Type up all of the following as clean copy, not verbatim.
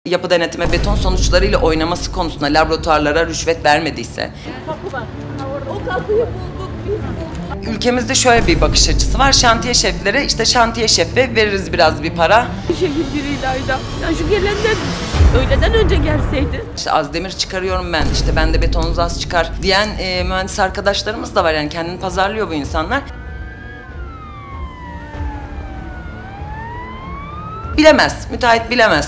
Yapı denetime beton sonuçlarıyla oynaması konusunda laboratuvarlara rüşvet vermediyse. Kapı var. O kapıyı bulduk biz. Ülkemizde şöyle bir bakış açısı var. Şantiye şeflere işte şantiye şefi veririz biraz bir para. Şefin biriydi Ayda. Ya şu gelenden öğleden önce gelseydi. İşte az demir çıkarıyorum ben, işte bende betonunuz az çıkar diyen mühendis arkadaşlarımız da var. Yani kendini pazarlıyor bu insanlar. Bilemez, müteahhit bilemez.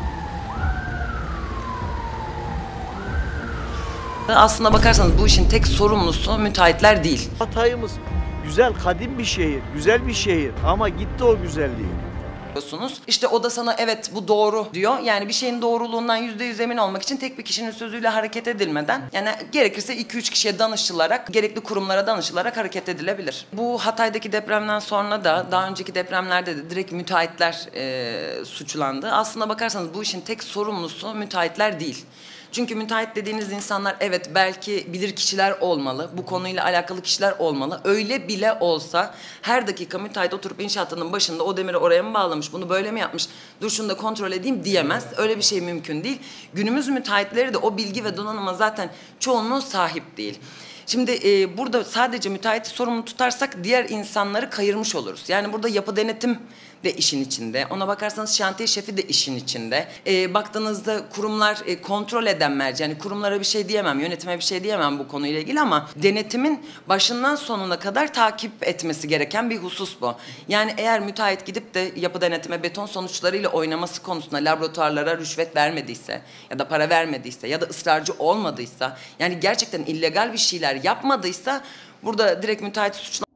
Aslına bakarsanız bu işin tek sorumlusu müteahhitler değil. Hatay'ımız güzel, kadim bir şehir, güzel bir şehir ama gitti o güzelliği. İşte o da sana evet bu doğru diyor. Yani bir şeyin doğruluğundan %100 emin olmak için tek bir kişinin sözüyle hareket edilmeden, yani gerekirse 2-3 kişiye danışılarak, gerekli kurumlara danışılarak hareket edilebilir. Bu Hatay'daki depremden sonra da daha önceki depremlerde de direkt müteahhitler suçlandı. Aslına bakarsanız bu işin tek sorumlusu müteahhitler değil. Çünkü müteahhit dediğiniz insanlar evet belki bilir kişiler olmalı, bu konuyla alakalı kişiler olmalı. Öyle bile olsa her dakika müteahhit oturup inşaatının başında o demiri oraya mı bağlamış, bunu böyle mi yapmış, dur şunu da kontrol edeyim diyemez. Öyle bir şey mümkün değil. Günümüz müteahhitleri de o bilgi ve donanıma zaten çoğunluğu sahip değil. Şimdi burada sadece müteahhiti sorumlu tutarsak diğer insanları kayırmış oluruz. Yani burada yapı denetim de işin içinde. Ona bakarsanız şantiye şefi de işin içinde. Baktığınızda kurumlar kontrol eden merci. Yani kurumlara bir şey diyemem, yönetime bir şey diyemem bu konuyla ilgili ama denetimin başından sonuna kadar takip etmesi gereken bir husus bu. Yani eğer müteahhit gidip de yapı denetime beton sonuçlarıyla oynaması konusunda laboratuvarlara rüşvet vermediyse ya da para vermediyse ya da ısrarcı olmadıysa, yani gerçekten illegal bir şeyler yapmadıysa burada direkt müteahhit suçlamak